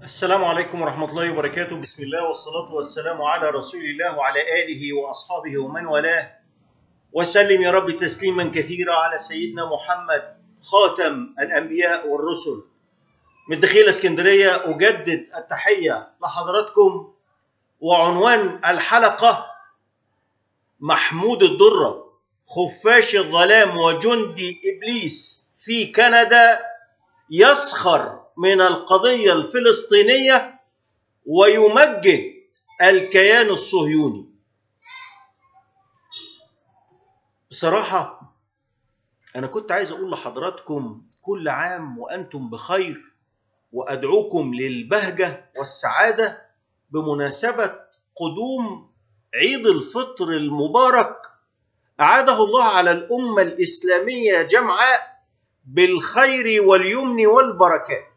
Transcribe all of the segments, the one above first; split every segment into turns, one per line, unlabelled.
السلام عليكم ورحمة الله وبركاته. بسم الله والصلاة والسلام على رسول الله وعلى آله وأصحابه ومن والاه، وسلم يا رب تسليما كثيرا على سيدنا محمد خاتم الأنبياء والرسل. من دخيل اسكندرية أجدد التحية لحضراتكم، وعنوان الحلقة: محمود الدرة خفاش الظلام وجندي إبليس في كندا يسخر من القضية الفلسطينية ويمجد الكيان الصهيوني. بصراحة أنا كنت عايز أقول لحضراتكم كل عام وأنتم بخير، وأدعوكم للبهجة والسعادة بمناسبة قدوم عيد الفطر المبارك، أعاده الله على الأمة الإسلامية جمعاء بالخير واليمن والبركات.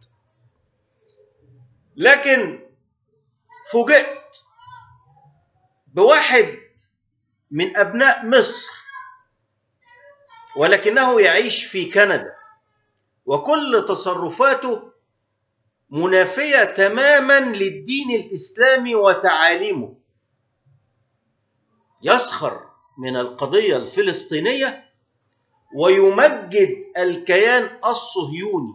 لكن فوجئت بواحد من أبناء مصر ولكنه يعيش في كندا، وكل تصرفاته منافية تماما للدين الإسلامي وتعاليمه. يسخر من القضية الفلسطينية ويمجد الكيان الصهيوني.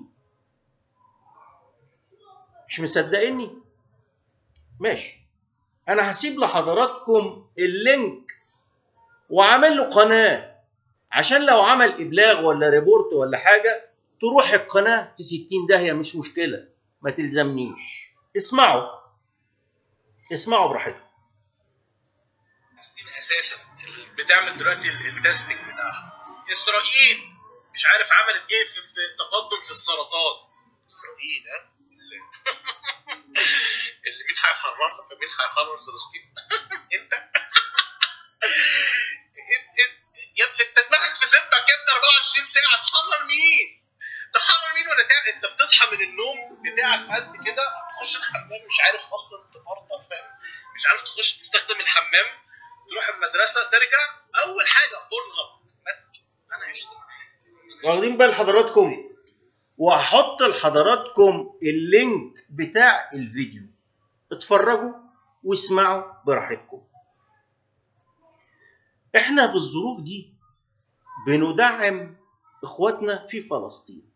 مش مصدقيني؟ ماشي، أنا هسيب لحضراتكم اللينك وعامل له قناة، عشان لو عمل إبلاغ ولا ريبورت ولا حاجة تروح القناة في 60 داهية، مش مشكلة، ما تلزمنيش. اسمعوا براحتكم.
اساسا بتعمل دلوقتي التستنج بتاعها. اسرائيل مش عارف عملت ايه في التقدم في السرطان. اسرائيل اللي مين هيحررها؟ مين هيحرر فلسطين؟ انت يا ابني انت دماغك في زبدك يا ابني. 24 ساعه تحرر مين؟ ولا انت بتصحى من النوم بتاعك قد كده، تخش الحمام مش عارف اصلا تتوضى، فاهم؟ مش عارف تخش تستخدم الحمام، تروح المدرسه، ترجع اول حاجه بورنهب. انا عشت
واخدين بال حضراتكم؟ وهحط لحضراتكم اللينك بتاع الفيديو، اتفرجوا واسمعوا براحتكم. احنا في الظروف دي بندعم اخواتنا في فلسطين.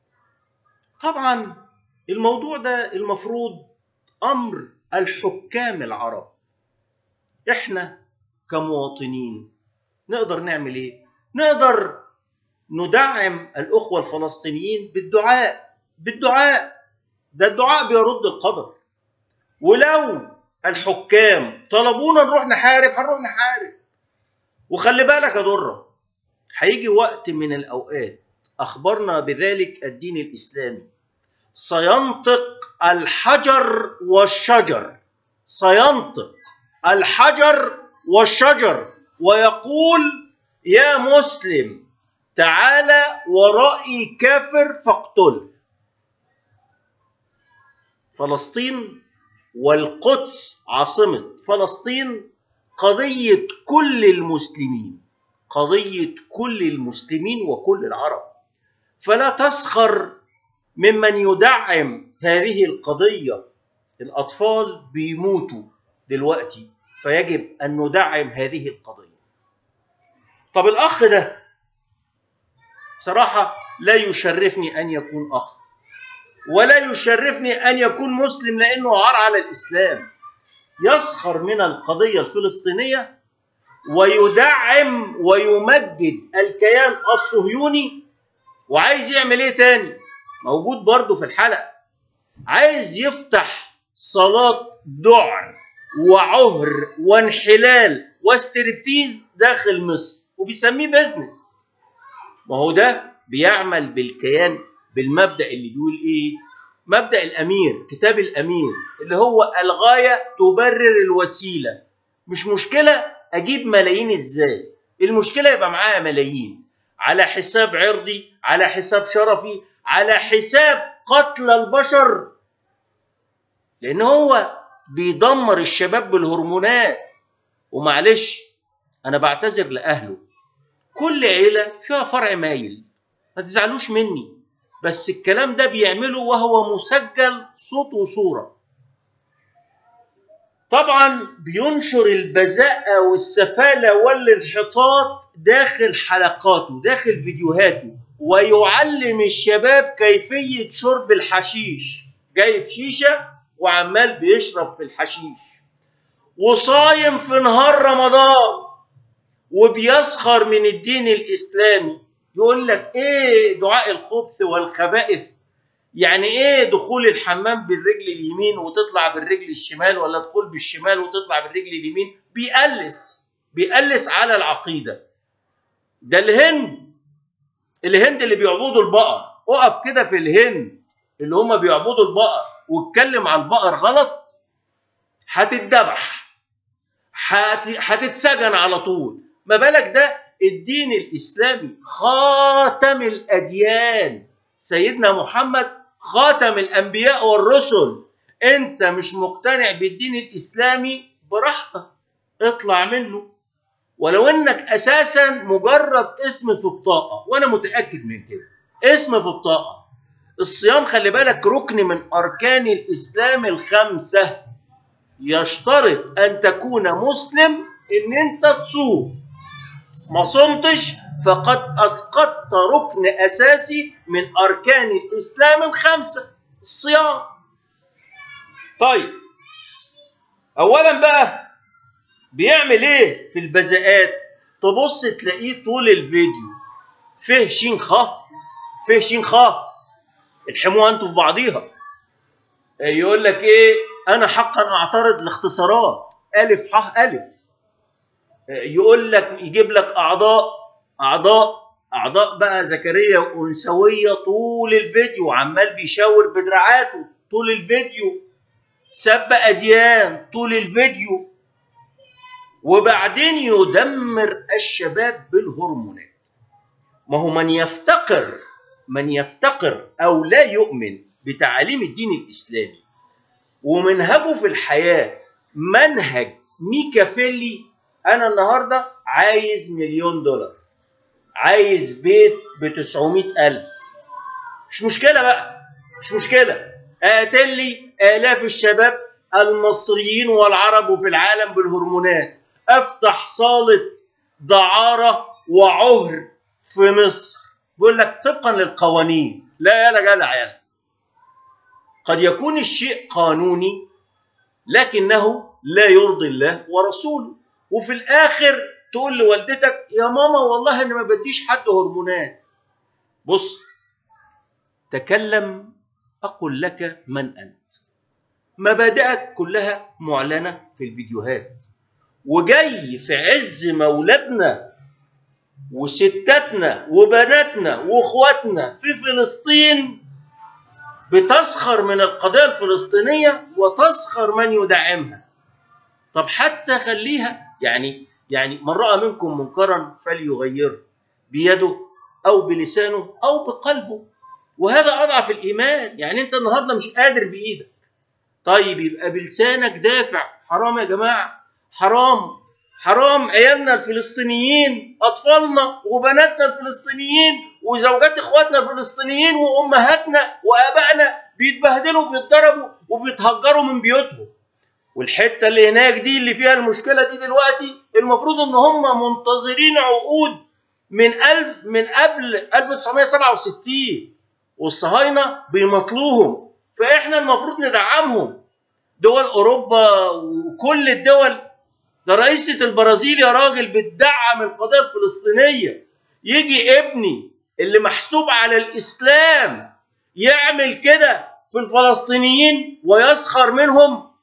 طبعا الموضوع ده المفروض امر الحكام العرب. احنا كمواطنين نقدر نعمل ايه؟ نقدر ندعم الاخوة الفلسطينيين بالدعاء. ده الدعاء بيرد القدر. ولو الحكام طلبونا نروح نحارب هنروح نحارب. وخلي بالك يا درة، هيجي وقت من الأوقات أخبرنا بذلك الدين الإسلامي، سينطق الحجر والشجر، سينطق الحجر والشجر ويقول: يا مسلم تعال ورائي كافر فاقتله. فلسطين والقدس عاصمة فلسطين قضية كل المسلمين، قضية كل المسلمين وكل العرب. فلا تسخر ممن يدعم هذه القضية. الأطفال بيموتوا دلوقتي، فيجب أن ندعم هذه القضية. طب الأخ ده صراحة لا يشرفني أن يكون أخ، ولا يشرفني أن يكون مسلم، لأنه عار على الإسلام. يسخر من القضية الفلسطينية ويدعم ويمجد الكيان الصهيوني. وعايز يعمل ايه تاني؟ موجود برضو في الحلقة. عايز يفتح صلاة ذعر وعهر وانحلال واستريبتيز داخل مصر، وبيسميه بيزنس. ما هو ده بيعمل بالكيان بالمبدأ اللي بيقول ايه؟ مبدأ الأمير، كتاب الأمير، اللي هو الغاية تبرر الوسيلة. مش مشكلة أجيب ملايين إزاي، المشكلة يبقى معايا ملايين على حساب عرضي، على حساب شرفي، على حساب قتل البشر. لأن هو بيدمر الشباب بالهرمونات. ومعلش أنا بعتذر لأهله، كل عيلة فيها فرع مايل، ما تزعلوش مني. بس الكلام ده بيعمله وهو مسجل صوت وصورة. طبعا بينشر البذاءة والسفالة والانحطاط داخل حلقاته، داخل فيديوهاته، ويعلم الشباب كيفية شرب الحشيش. جايب شيشة وعمال بيشرب في الحشيش، وصايم في نهار رمضان، وبيسخر من الدين الإسلامي. يقول لك ايه دعاء الخبث والخبائث؟ يعني ايه دخول الحمام بالرجل اليمين وتطلع بالرجل الشمال، ولا دخول بالشمال وتطلع بالرجل اليمين؟ بيقلس على العقيدة. ده الهند اللي بيعبدوا البقر. اقف كده في الهند اللي هم بيعبدوا البقر واتكلم عن البقر غلط، هتتذبح، هتتسجن على طول. ما بالك ده الدين الإسلامي خاتم الأديان، سيدنا محمد خاتم الأنبياء والرسل. أنت مش مقتنع بالدين الإسلامي، براحتك اطلع منه، ولو أنك أساسا مجرد اسم في بطاقة، وأنا متأكد من كده، اسم في بطاقة. الصيام خلي بالك ركن من أركان الإسلام الخمسة، يشترط أن تكون مسلم إن أنت تصوم. ما صمتش فقد أسقطت ركن أساسي من أركان الإسلام الخمسة، الصيام. طيب أولا بقى بيعمل إيه في البذاءات؟ تبص تلاقيه طول الفيديو فيه شين خاء، فيه شين خاء، الحموها أنتوا في بعضيها. يقول لك إيه؟ أنا حقا أعترض الاختصارات، ألف ح ألف. يقول لك يجيب لك أعضاء بقى ذكرية وأنثوية طول الفيديو، عمال بيشاور بدراعاته طول الفيديو، سب أديان طول الفيديو، وبعدين يدمر الشباب بالهرمونات. ما هو من يفتقر أو لا يؤمن بتعاليم الدين الإسلامي ومنهجه في الحياة منهج ميكافيلي، أنا النهاردة عايز $1,000,000، عايز بيت ب900,000، مش مشكلة بقى، مش مشكلة، قاتل لي آلاف الشباب المصريين والعرب وفي العالم بالهرمونات، أفتح صالة دعارة وعهر في مصر. بيقول لك طبقا للقوانين. لا يا جدع يا، قد يكون الشيء قانوني لكنه لا يرضي الله ورسوله، وفي الآخر تقول لوالدتك يا ماما والله أنا ما بديش حد هرمونات. بص، تكلم أقول لك من أنت. مبادئك كلها معلنة في الفيديوهات، وجاي في عز مولدنا وستاتنا وبناتنا واخواتنا في فلسطين بتسخر من القضية الفلسطينية وتسخر من يدعمها. طب حتى خليها يعني من رأى منكم منكرا فليغيره بيده أو بلسانه أو بقلبه، وهذا أضعف الإيمان. يعني أنت النهاردة مش قادر بإيدك، طيب يبقى بلسانك دافع. حرام يا جماعة، حرام عيالنا الفلسطينيين، أطفالنا وبناتنا الفلسطينيين وزوجات إخواتنا الفلسطينيين وأمهاتنا وآبائنا بيتبهدلوا وبيتضربوا وبيتهجروا من بيوتهم. والحتة اللي هناك دي اللي فيها المشكلة دي دلوقتي، المفروض إن هم منتظرين عقود من قبل 1967 والصهاينة بيمطلوهم، فإحنا المفروض ندعمهم. دول أوروبا وكل الدول، ده رئيسة البرازيل يا راجل بتدعم القضية الفلسطينية. يجي ابني اللي محسوب على الإسلام يعمل كده في الفلسطينيين ويسخر منهم؟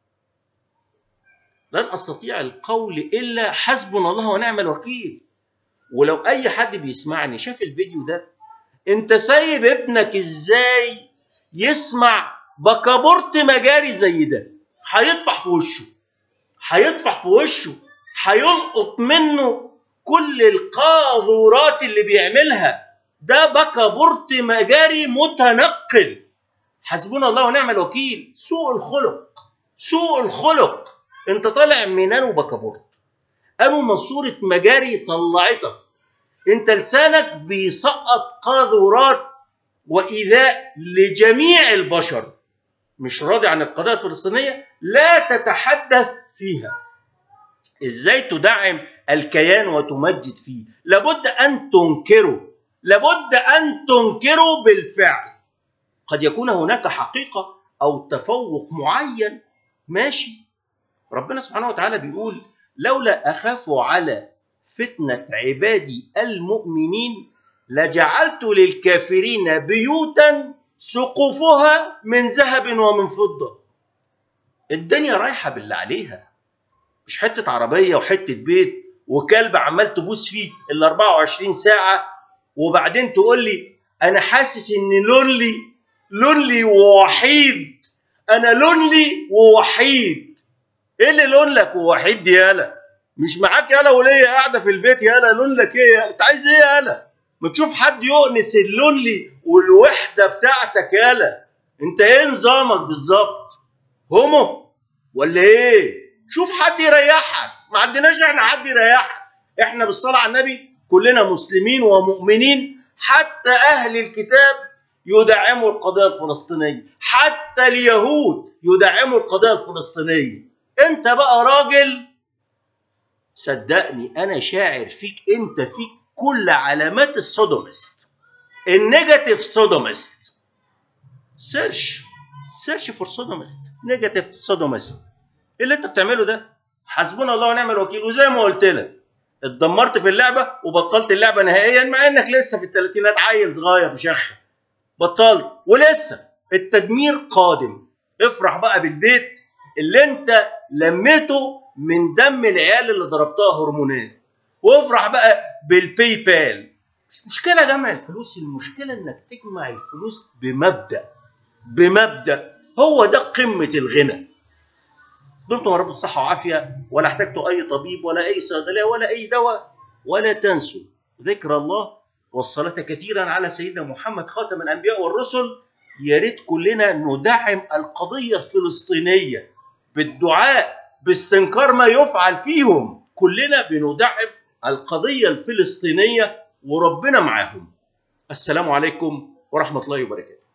لن أستطيع القول إلا حسبنا الله ونعم الوكيل. ولو أي حد بيسمعني شاف الفيديو ده، أنت سايب ابنك إزاي يسمع بكابورت مجاري زي ده؟ هيطفح في وشه، هيلقط منه كل القاذورات اللي بيعملها. ده بكابورت مجاري متنقل. حسبنا الله ونعم الوكيل. سوء الخلق. انت طالع منين وبكابورت؟ قالوا ماسورة مجاري طلعتك، انت لسانك بيسقط قاذورات وإيذاء لجميع البشر، مش راضي عن القضية الفلسطينية، لا تتحدث فيها. إزاي تدعم الكيان وتمجد فيه؟ لابد أن تنكره، لابد أن تنكره بالفعل. قد يكون هناك حقيقة أو تفوق معين، ماشي. ربنا سبحانه وتعالى بيقول: لولا أخافوا على فتنة عبادي المؤمنين لجعلت للكافرين بيوتا سقوفها من ذهب ومن فضة. الدنيا رايحة باللي عليها، مش حتة عربية وحتة بيت وكلب عمال تبوس فيه ال 24 ساعة، وبعدين تقول لي أنا حاسس إن لونلي ووحيد، أنا لونلي ووحيد. إيه اللي لون لك ووحيد دي يالا؟ مش معاك يالا ولية قاعدة في البيت يالا، لون لك إيه؟ أنت عايز إيه يالا؟ ما تشوف حد يؤنس اللونلي والوحدة بتاعتك يالا. أنت إيه نظامك بالظبط؟ هومو ولا إيه؟ شوف حد يريحك. ما عندناش احنا حد يريحك، احنا بالصلاة على النبي كلنا مسلمين ومؤمنين. حتى اهل الكتاب يدعموا القضية الفلسطينية، حتى اليهود يدعموا القضية الفلسطينية. انت بقى راجل، صدقني انا شاعر فيك، انت فيك كل علامات السودومست، النيجاتيف سودومست. سيرش فور سودومست، نيجاتيف سودومست. اللي انت بتعمله ده حسبنا الله ونعم الوكيل. وزي ما قلت لك اتدمرت في اللعبه وبطلت اللعبه نهائيا، مع انك لسه في الثلاثينات، عيل صغير مشخ، بطلت ولسه التدمير قادم. افرح بقى بالبيت اللي انت لميته من دم العيال اللي ضربتها هرمونات، وافرح بقى بالباي بال. مش مشكله جمع الفلوس، المشكله انك تجمع الفلوس بمبدأ. هو ده قمه الغنى. دمتم يا رب بصحة وعافية، ولا احتجتوا أي طبيب ولا أي صيدلية ولا أي دواء. ولا تنسوا ذكر الله والصلاة كثيرا على سيدنا محمد خاتم الأنبياء والرسل. يا ريت كلنا ندعم القضية الفلسطينية بالدعاء، باستنكار ما يفعل فيهم. كلنا بندعم القضية الفلسطينية وربنا معاهم. السلام عليكم ورحمة الله وبركاته.